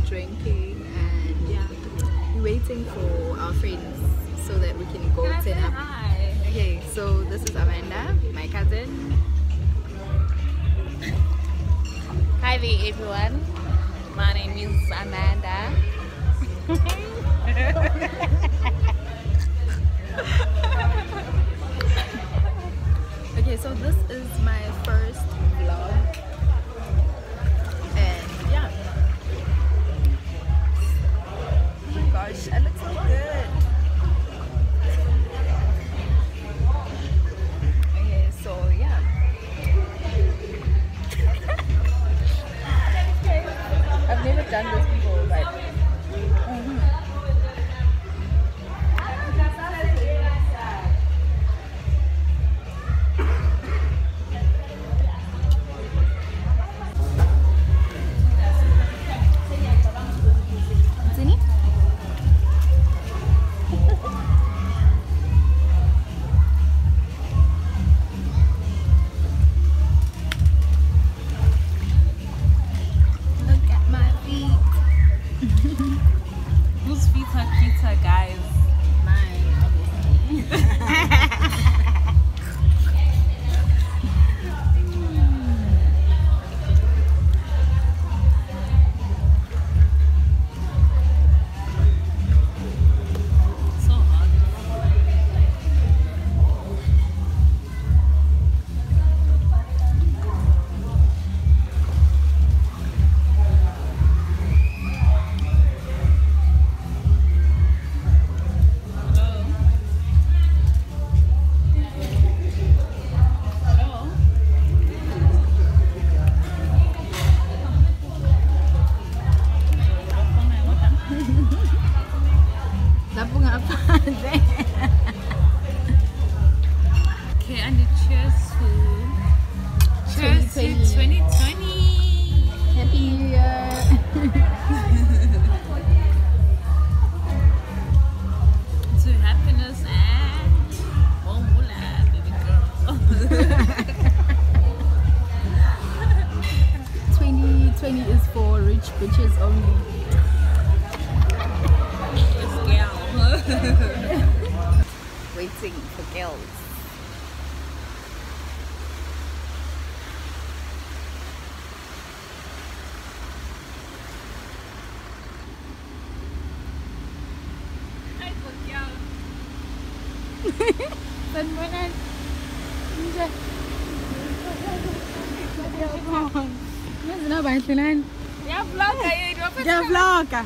drinking, and yeah, we're waiting for our friends so that we can go turn up. Hi. Okay, so this is Amanda, my cousin. Hi there everyone. My name is Amanda. Okay, so this is my first vlog, and yeah. Oh my gosh, I look so good. Okay, so yeah. I've never done this before, but Sini? Look at my feet. Whose feet are cuter, guys? Mine, obviously. So hot. Lapong apa? Okay, and cheers to 2020. Happy New Year. To happiness and more moolah, baby girl. 2020 is for rich bitches only. This girl. Waiting for girls. Hi, girl. Sanmunan. Mas na ba silan? Yeah, vlog kayo. Ja vlog ka.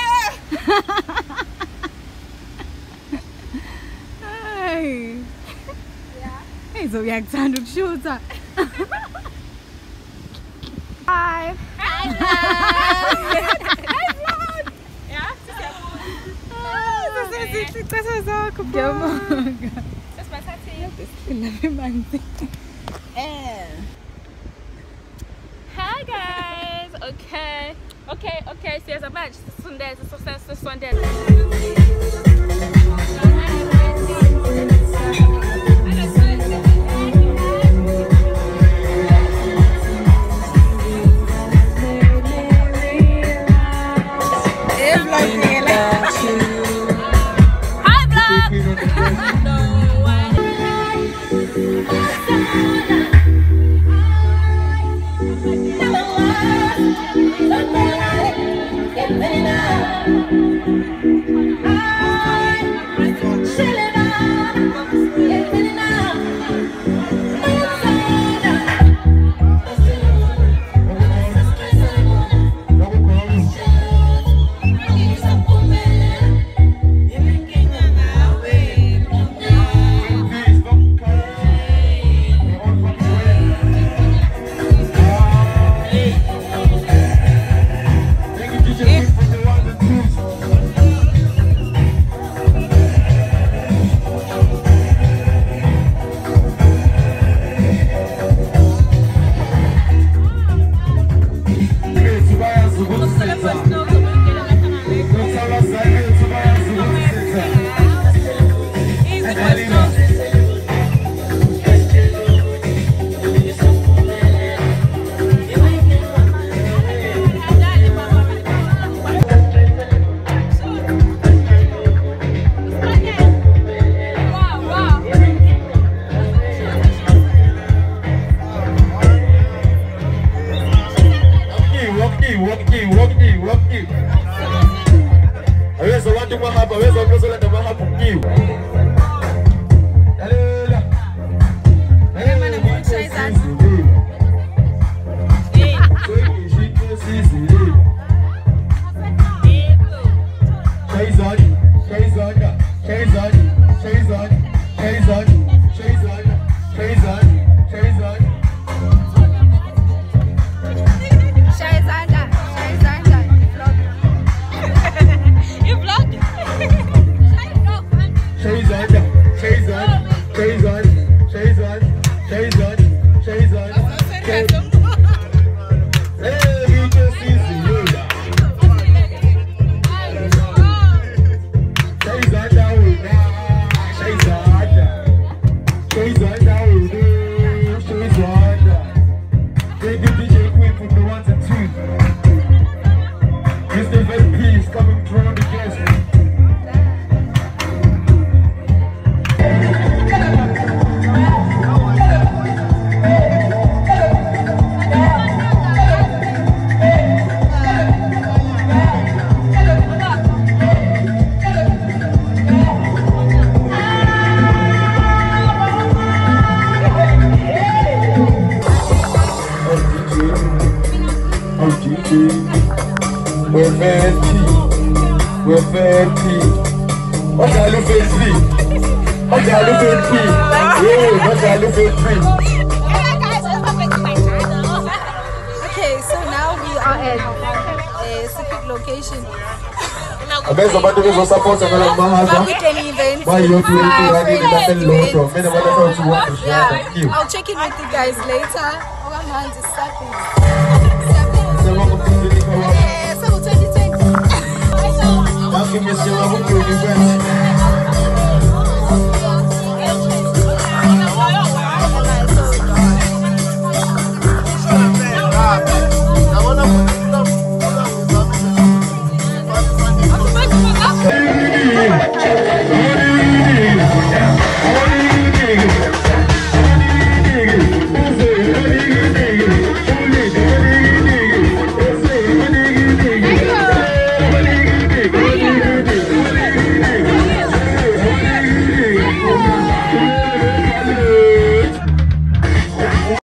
Hey. Hey, so uyakuthanda ukushuta. Hi. Hi, vlog. Yeah, Sisiqeqesho zakho. Ngiyabonga. Sesibathathile. Hi guys. Okay. Siyazamanje sisondele. Hi vlog. Okay, so now we are at a secret location. Somebody will support an event. I'll check in with you guys later. So 2020.